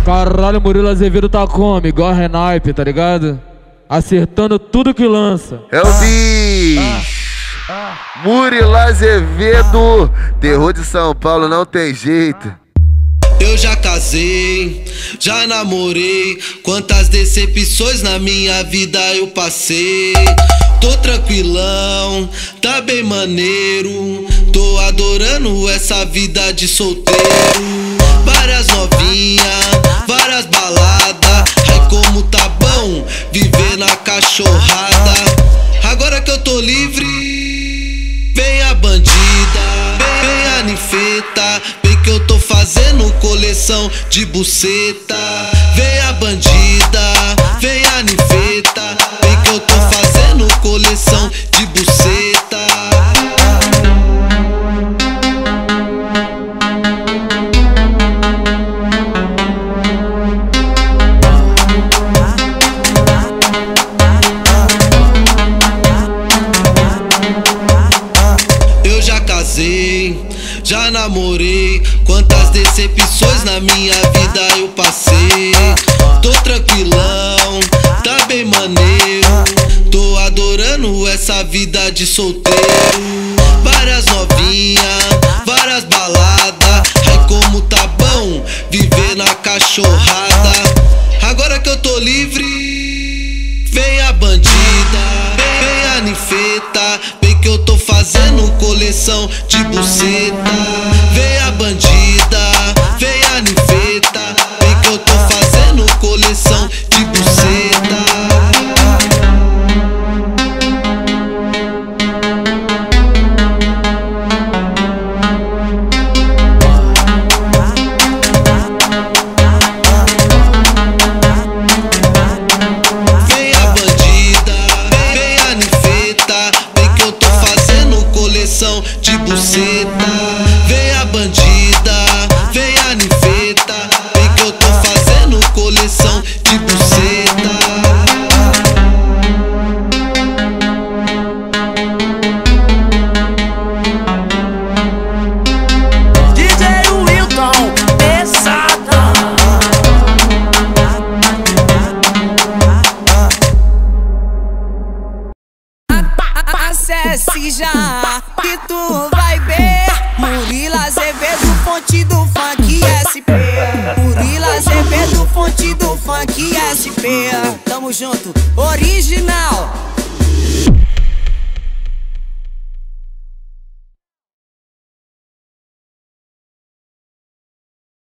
Caralho, Murilo Azevedo tá como? Igual a Renaipe, tá ligado? Acertando tudo que lança. É o bicho. Murilo Azevedo, terror de São Paulo, não tem jeito. Eu já casei, já namorei. Quantas decepções na minha vida eu passei. Tô tranquilão, tá bem maneiro. Tô adorando essa vida de solteiro. Várias novinhas, várias baladas. Ai como tá bom viver na cachorrada. Agora que eu tô livre, vem a bandida, vem a ninfeta. Vem que eu tô fazendo coleção de buceta. Vem a bandida, vem a ninfeta. Vem que eu tô fazendo coleção de buceta. Eu já casei, já namorei. Quantas decepções na minha vida eu passei. Tô tranquilão, tá bem maneiro. Tô adorando essa vida de solteiro. Várias novinhas, várias baladas. Ai como tá bom viver na cachorrada. Agora que eu tô livre, vem a bandida, vem a ninfeta. Vem que eu tô fazendo coleção de buceta. Vem a bandida, vem a ninfeta. Vem que eu tô fazendo coleção de buceta. Vem a bandida, vem a ninfeta. Vem que eu tô fazendo coleção de buceta. Vem a bandida, vem a ninfeta. Vem que eu tô fazendo coleção de buceta. DJ Wilton, pesada. Acesse já que tu vai ver. Murilo Azevedo, fonte do funk SP. Murilo Azevedo, fonte do funk SP. Tamo junto, original.